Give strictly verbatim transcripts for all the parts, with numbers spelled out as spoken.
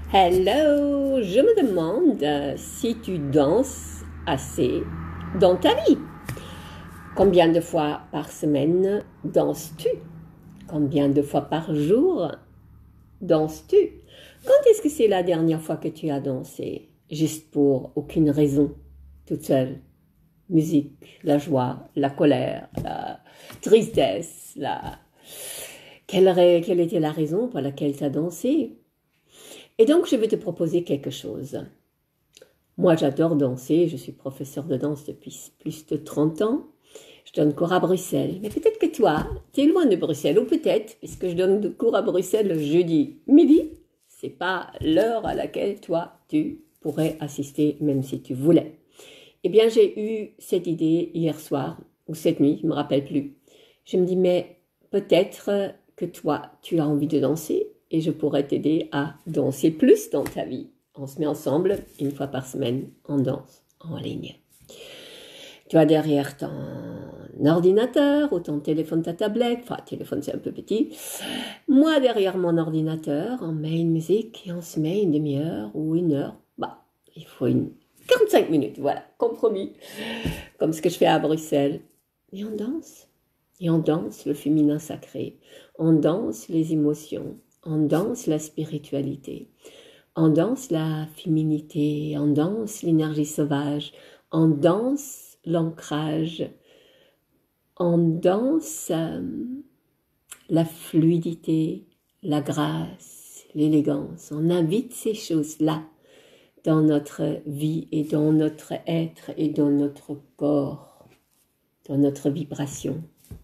Hello, je me demande euh, si tu danses assez dans ta vie. Combien de fois par semaine danses-tu? Combien de fois par jour danses-tu? Quand est-ce que c'est la dernière fois que tu as dansé? Juste pour aucune raison, toute seule. Musique, la joie, la colère, la tristesse, la... Quelle, quelle était la raison pour laquelle tu as dansé? Et donc, je vais te proposer quelque chose. Moi, j'adore danser. Je suis professeur de danse depuis plus de trente ans. Je donne cours à Bruxelles. Mais peut-être que toi, tu es loin de Bruxelles. Ou peut-être, puisque je donne cours à Bruxelles le jeudi midi, c'est pas l'heure à laquelle toi, tu pourrais assister, même si tu voulais. Eh bien, j'ai eu cette idée hier soir, ou cette nuit, je ne me rappelle plus. Je me dis, mais peut-être que toi, tu as envie de danser. Et je pourrais t'aider à danser plus dans ta vie. On se met ensemble une fois par semaine en danse en ligne. Tu as derrière ton ordinateur ou ton téléphone, ta tablette. Enfin, téléphone, c'est un peu petit. Moi, derrière mon ordinateur, on met une musique et on se met une demi-heure ou une heure. Bah, il faut une quarante-cinq minutes, voilà, compromis. Comme ce que je fais à Bruxelles. Et on danse. Et on danse le féminin sacré. On danse les émotions. On danse la spiritualité, on danse la féminité, on danse l'énergie sauvage, on danse l'ancrage, on danse euh, la fluidité, la grâce, l'élégance. On invite ces choses-là dans notre vie et dans notre être et dans notre corps, dans notre vibration.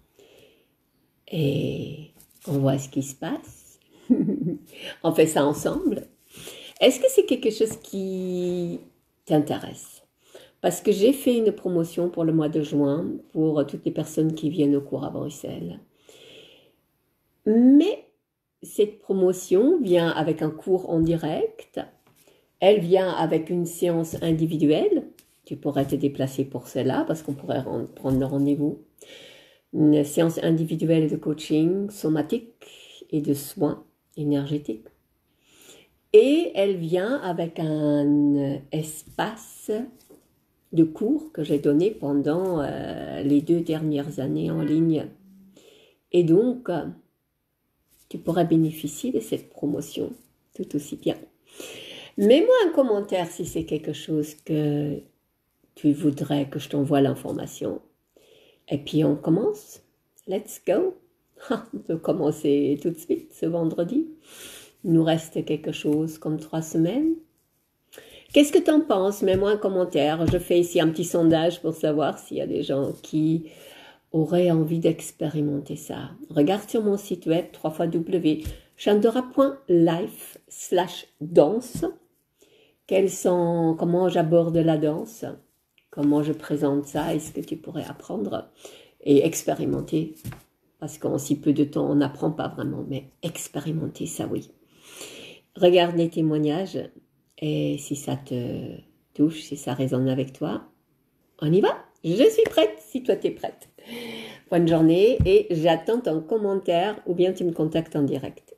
Et on voit ce qui se passe. On fait ça ensemble. Est-ce que c'est quelque chose qui t'intéresse? Parce que j'ai fait une promotion pour le mois de juin pour toutes les personnes qui viennent au cours à Bruxelles. Mais cette promotion vient avec un cours en direct. Elle vient avec une séance individuelle. Tu pourrais te déplacer pour cela parce qu'on pourrait prendre le rendez-vous. Une séance individuelle de coaching somatique et de soins énergétique. Et elle vient avec un espace de cours que j'ai donné pendant euh, les deux dernières années en ligne. Et donc, euh, tu pourrais bénéficier de cette promotion tout aussi bien. Mets-moi un commentaire si c'est quelque chose que tu voudrais que je t'envoie l'information. Et puis on commence. Let's go. On peut commencer tout de suite ce vendredi. Il nous reste quelque chose comme trois semaines. Qu'est-ce que tu en penses? Mets-moi un commentaire. Je fais ici un petit sondage pour savoir s'il y a des gens qui auraient envie d'expérimenter ça. Regarde sur mon site web w w w point chandora point life slash danse. Quels sont, comment j'aborde la danse? Comment je présente ça? Est-ce que tu pourrais apprendre et expérimenter? Parce qu'en si peu de temps, on n'apprend pas vraiment, mais expérimenter, ça oui. Regarde les témoignages et si ça te touche, si ça résonne avec toi, on y va. Je suis prête si toi tu es prête. Bonne journée et j'attends ton commentaire ou bien tu me contactes en direct.